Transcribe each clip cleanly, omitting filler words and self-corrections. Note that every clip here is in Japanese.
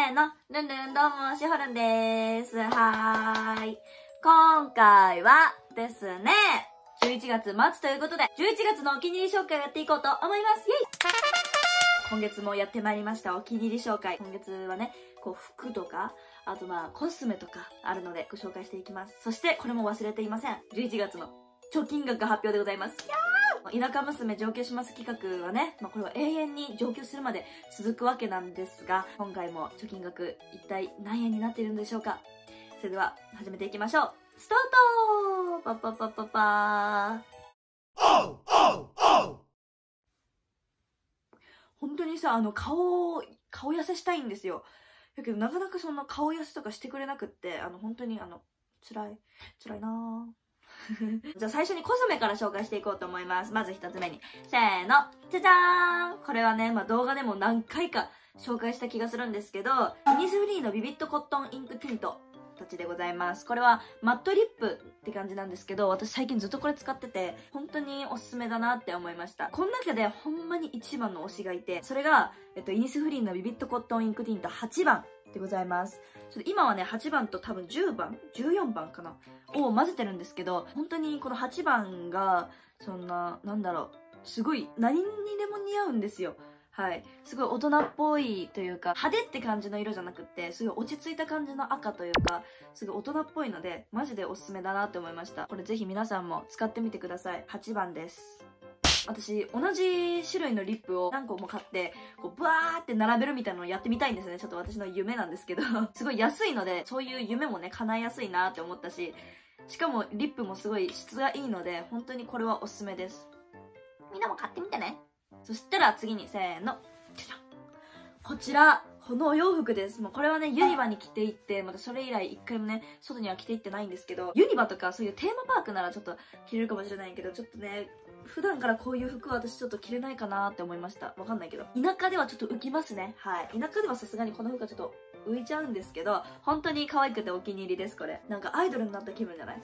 ーの、ルンルンどうも、しほるんです。はーい。今回はですね、11月末ということで、11月のお気に入り紹介をやっていこうと思います。イェイ！今月もやってまいりました、お気に入り紹介。今月はね、服とか、あとコスメとかあるのでご紹介していきます。そして、これも忘れていません。11月の貯金額発表でございます。田舎娘上京します企画はね、これは永遠に上京するまで続くわけなんですが、今回も貯金額一体何円になっているんでしょうか。それでは始めていきましょう。スタート！パッパッパッパッパー。本当にさ、顔痩せしたいんですよ。だけどなかなかそんな顔痩せとかしてくれなくって、本当に辛いなぁ。じゃあ最初にコスメから紹介していこうと思います。まず一つ目に。せーの。じゃじゃーん！これはね、動画でも何回か紹介した気がするんですけど、イニスフリーのビビットコットンインクティントたちでございます。これはマットリップって感じなんですけど、私最近ずっとこれ使ってて、本当におすすめだなって思いました。この中でほんまに一番の推しがいて、それが、イニスフリーのビビットコットンインクティント8番でございます。ちょっと今はね、8番と多分10番 ?14 番かなを混ぜてるんですけど、本当にこの8番が、すごい何にでも似合うんですよ。はい。すごい大人っぽいというか、派手って感じの色じゃなくって、すごい落ち着いた感じの赤というか、すごい大人っぽいので、マジでおすすめだなって思いました。これぜひ皆さんも使ってみてください。8番です。私、同じ種類のリップを何個も買って、ブワーって並べるみたいなのをやってみたいんですね。ちょっと私の夢なんですけど。すごい安いので、そういう夢もね、叶えやすいなって思ったし、しかもリップもすごい質がいいので、本当にこれはおすすめです。みんなも買ってみてね。そしたら次に、せーの。こちら、このお洋服です。もうこれはね、ユニバに着ていって、またそれ以来一回もね、外には着ていってないんですけど、ユニバとかそういうテーマパークならちょっと着れるかもしれないけど、ちょっとね、普段からこういう服は私ちょっと着れないかなって思いました。わかんないけど。田舎ではちょっと浮きますね。はい。田舎ではさすがにこの服はちょっと浮いちゃうんですけど、本当に可愛くてお気に入りです、これ。なんかアイドルになった気分じゃない？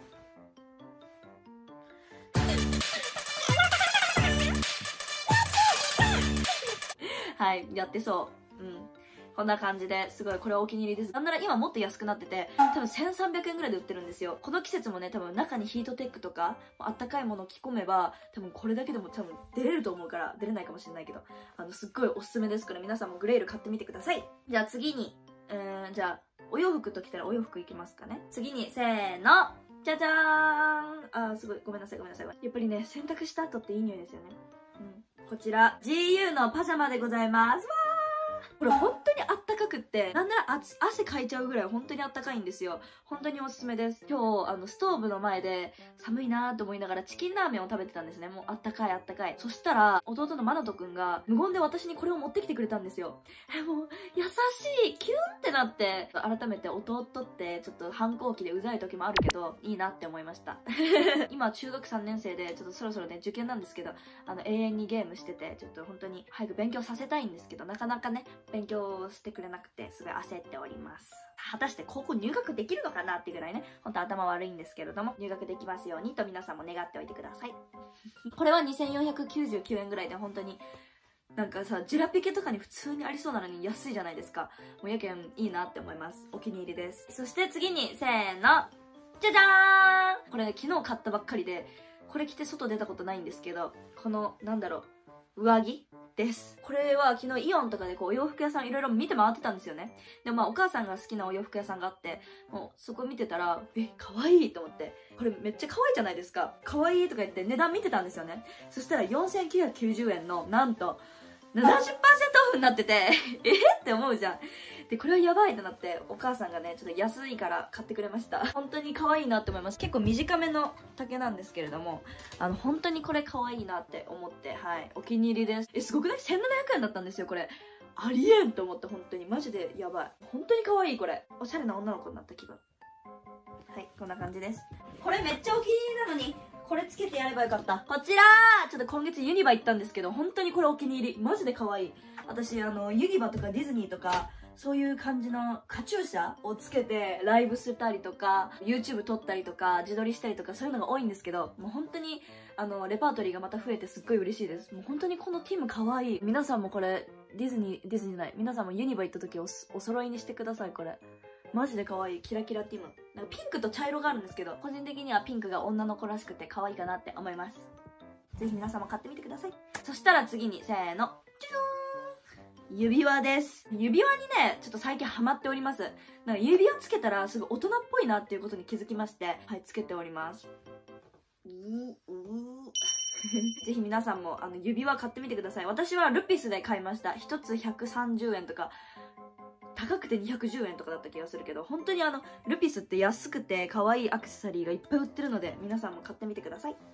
はい、やってそう。うん。こんな感じですごいこれお気に入りです。なんなら今もっと安くなってて、多分1300円ぐらいで売ってるんですよ。この季節もね、多分中にヒートテックとか、あったかいものを着込めば、多分これだけでも多分出れると思うから、出れないかもしれないけど、すっごいおすすめですから皆さんもグレール買ってみてください。じゃあ次に、じゃあ、お洋服ときたらお洋服いきますかね。次に、せーのじゃじゃーん！すごい、ごめんなさい。やっぱりね、洗濯した後っていい匂いですよね。うん。こちら、GU のパジャマでございます。わー！これ本当にあったかくって、なんなら汗かいちゃうぐらい本当にあったかいんですよ。本当におすすめです。今日、ストーブの前で寒いなーと思いながらチキンラーメンを食べてたんですね。もうあったかい。そしたら、弟のマナトくんが無言で私にこれを持ってきてくれたんですよ。もう、優しいキュンってなって、改めて弟ってちょっと反抗期でうざい時もあるけど、いいなって思いました。今、中学3年生で、ちょっとそろそろね、受験なんですけど、永遠にゲームしてて、ちょっと本当に早く勉強させたいんですけど、なかなかね、勉強してくれなくて、すごい焦っております。果たして高校入学できるのかなっていうぐらいね、ほんと頭悪いんですけれども、入学できますようにと皆さんも願っておいてください。これは2499円ぐらいで本当に、なんかさ、ジェラピケとかに普通にありそうなのに安いじゃないですか。もうやけんいいなって思います。お気に入りです。そして次に、せーの、じゃじゃーん！これね、昨日買ったばっかりで、これ着て外出たことないんですけど、この、上着です。これは昨日イオンとかでお洋服屋さんいろいろ見て回ってたんですよね。でもお母さんが好きなお洋服屋さんがあって、もうそこ見てたら、可愛いと思って。これめっちゃ可愛いじゃないですか。可愛いとか言って値段見てたんですよね。そしたら4990円の、なんと、70% オフになってて、って思うじゃん。で、これはやばいってなって、お母さんがね、ちょっと安いから買ってくれました。本当に可愛いなって思います。結構短めの丈なんですけれども、本当にこれ可愛いなって思って、はい、お気に入りです。すごくない？ 1700 円だったんですよ、これ。ありえんと思って、本当に。マジでやばい。本当に可愛い、これ。おしゃれな女の子になった気分。はい、こんな感じです。これめっちゃお気に入りなのに、これつけてやればよかった。こちらちょっと今月ユニバ行ったんですけど、本当にこれお気に入り。マジで可愛い。私、ユニバとかディズニーとか、そういう感じのカチューシャをつけてライブしたりとか、YouTube 撮ったりとか、自撮りしたりとか、そういうのが多いんですけど、もう本当に、レパートリーがまた増えてすっごい嬉しいです。もう本当にこのティム可愛い。皆さんもこれ、 ディズニーじゃない。皆さんもユニバ行った時お揃いにしてください、これ。マジで可愛い。キラキラって今。なんかピンクと茶色があるんですけど、個人的にはピンクが女の子らしくて可愛いかなって思います。ぜひ皆さんも買ってみてください。そしたら次に、せーの。指輪です。指輪にね、ちょっと最近ハマっております。なんか指輪つけたらすごい大人っぽいなっていうことに気づきまして、はい、つけております。ぜひ皆さんも指輪買ってみてください。私はルピスで買いました。1つ130円とか、高くて210円とかだった気がするけど、本当にルピスって安くて可愛いアクセサリーがいっぱい売ってるので、皆さんも買ってみてください。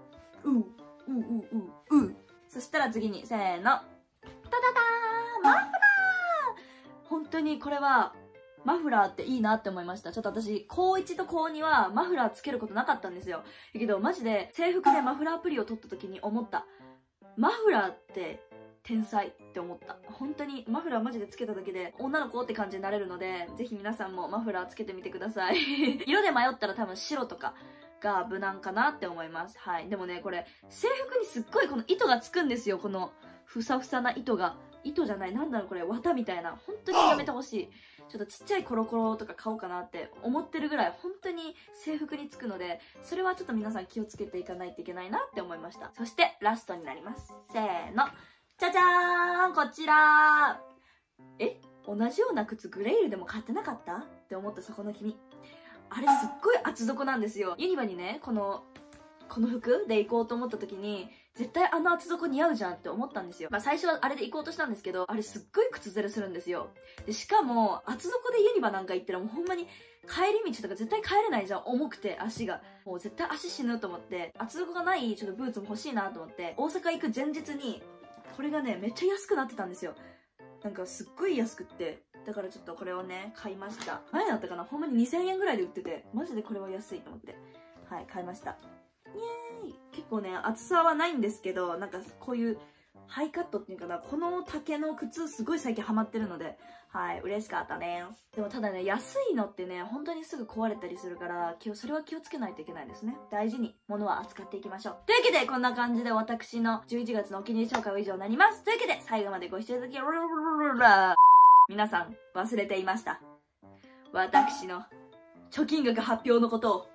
そしたら次に、せーの。タタターマフラー。本当にこれは、マフラーっていいなって思いました。ちょっと私、高1と高2はマフラーつけることなかったんですよ。だけど、マジで制服でマフラーアプリを取った時に思った。マフラーって天才って思った。本当にマフラーマジでつけただけで女の子って感じになれるので、ぜひ皆さんもマフラーつけてみてください。色で迷ったら多分白とかが無難かなって思います。はい。でもね、これ、制服にすっごいこの糸がつくんですよ。このふさふさな糸が。糸じゃない、なんだろうこれ、綿みたいな。本当にやめてほしい。ちょっとちっちゃいコロコロとか買おうかなって思ってるぐらい本当に制服につくので、それはちょっと皆さん気をつけていかないといけないなって思いました。そしてラストになります。せーの。じゃじゃーん、こちら同じような靴グレイルでも買ってなかったって思ったそこの君。あれすっごい厚底なんですよ。ユニバにね、この服で行こうと思った時に、絶対厚底似合うじゃんって思ったんですよ。まあ最初はあれで行こうとしたんですけど、あれすっごい靴ずれするんですよ。で、しかも、厚底でユニバなんか行ったらもうほんまに帰り道とか絶対帰れないじゃん。重くて足が。もう絶対足死ぬと思って、厚底がないちょっとブーツも欲しいなと思って、大阪行く前日に、これがね、めっちゃ安くなってたんですよ。なんかすっごい安くって。だからちょっとこれをね、買いました。前だったかな、ほんまに2000円ぐらいで売ってて、マジでこれは安いと思って。はい、買いました。イエーイ。結構ね、厚さはないんですけど、なんかこういうハイカットっていうかな、この丈の靴すごい最近ハマってるので、はい、嬉しかったです。でもただね、安いのってね、本当にすぐ壊れたりするから、それは気をつけないといけないですね。大事に物は扱っていきましょう。というわけで、こんな感じで私の11月のお気に入り紹介は以上になります。というわけで、最後までご視聴いただき、皆さん、忘れていました。私の貯金額発表のことを。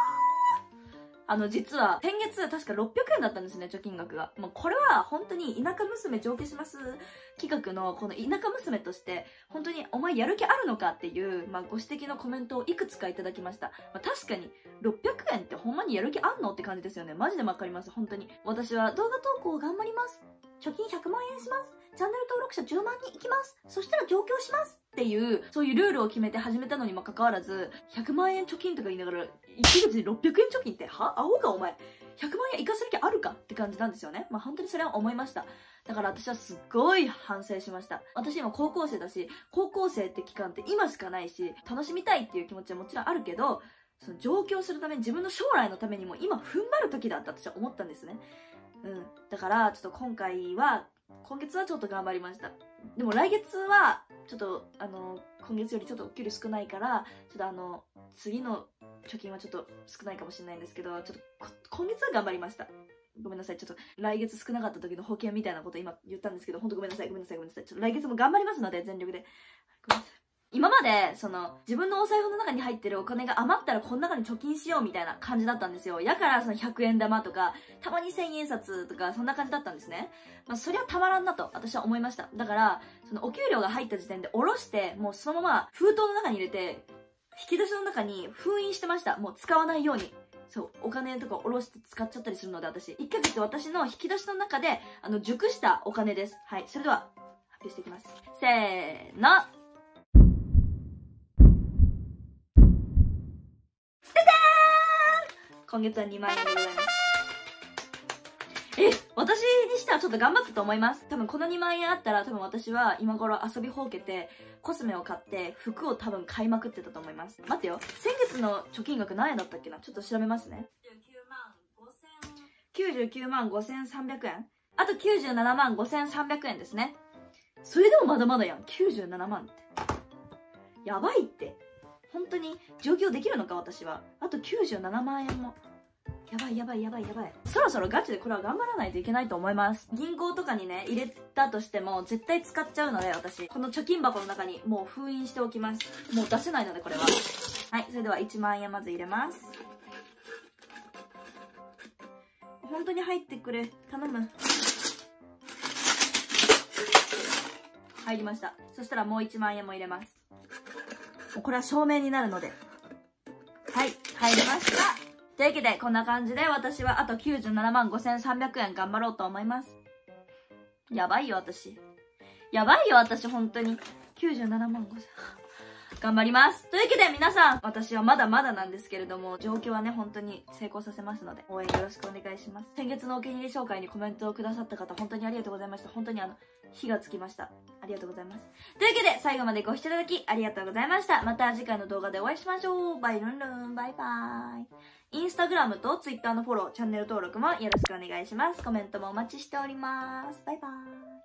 実は、先月確か600円だったんですね、貯金額が。もうこれは本当に田舎娘上京します企画のこの田舎娘として、本当にお前やる気あるのかっていう、ご指摘のコメントをいくつかいただきました。確かに、600円ってほんまにやる気あんのって感じですよね。マジでわかります、本当に。私は動画投稿を頑張ります。貯金100万円します。チャンネル登録者10万人いきます。そしたら上京します。っていう、そういうルールを決めて始めたのにもかかわらず、100万円貯金とか言いながら、1ヶ月に600円貯金って、青かお前。100万円生かせる気あるかって感じなんですよね。本当にそれは思いました。だから私はすっごい反省しました。私今高校生だし、高校生って期間って今しかないし、楽しみたいっていう気持ちはもちろんあるけど、その上京するために自分の将来のためにも今踏ん張る時だって私は思ったんですね。だからちょっと今月はちょっと頑張りました。でも来月は、ちょっと、今月よりちょっとお給料少ないから、ちょっと次の貯金はちょっと少ないかもしれないんですけど、ちょっと、今月は頑張りました。ごめんなさい。ちょっと、来月少なかった時の保険みたいなこと今言ったんですけど、ほんとごめんなさい。ちょっと来月も頑張りますので、全力で。ごめんなさい。今まで、自分のお財布の中に入ってるお金が余ったらこの中に貯金しようみたいな感じだったんですよ。だから100円玉とか、たまに1000円札とか、そんな感じだったんですね。そりゃたまらんなと私は思いました。だから、お給料が入った時点で下ろして、もうそのまま封筒の中に入れて、引き出しの中に封印してました。もう使わないように。そう、お金とか下ろして使っちゃったりするので私。1ヶ月私の引き出しの中で、熟したお金です。はい、それでは、発表していきます。せーの。今月は2万円でございます。私にしてはちょっと頑張ったと思います。多分この2万円あったら多分私は今頃遊びほうけて、コスメを買って服を多分買いまくってたと思います。待ってよ。先月の貯金額何円だったっけな、ちょっと調べますね。99万5300円。あと97万5300円ですね。それでもまだまだやん。97万って。やばいって。本当に上京できるのか私は。あと97万円も。 やばいやばいやばいやばい。そろそろガチでこれは頑張らないといけないと思います。銀行とかにね、入れたとしても絶対使っちゃうので、私。この貯金箱の中にもう封印しておきます。もう出せないので、これは。はい、それでは1万円まず入れます。本当に入ってくれ。頼む。入りました。そしたらもう1万円も入れます。これは証明になるので。はい、入りました。というわけで、こんな感じで私はあと97万5300円頑張ろうと思います。やばいよ、私。やばいよ、私、本当に。97万5000。頑張ります。というわけで皆さん、私はまだまだなんですけれども、状況はね、本当に成功させますので、応援よろしくお願いします。先月のお気に入り紹介にコメントをくださった方、本当にありがとうございました。本当に火がつきました。ありがとうございます。というわけで、最後までご視聴いただきありがとうございました。また次回の動画でお会いしましょう。バイルンルン、バイバーイ。インスタグラムとツイッターのフォロー、チャンネル登録もよろしくお願いします。コメントもお待ちしております。バイバーイ。